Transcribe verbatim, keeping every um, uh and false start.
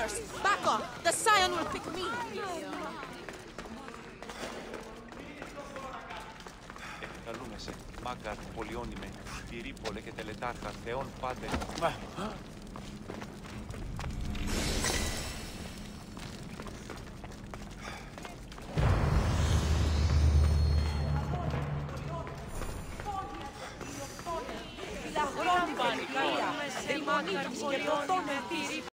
followers! Back off! The Scion will pick me! Επικαλούμε σε Μάγκαρ, Πολιόνιμε, Τυρίπολε και Τελετάρχα, Θεόν Πάτερ. La grande Maria, dei moniti che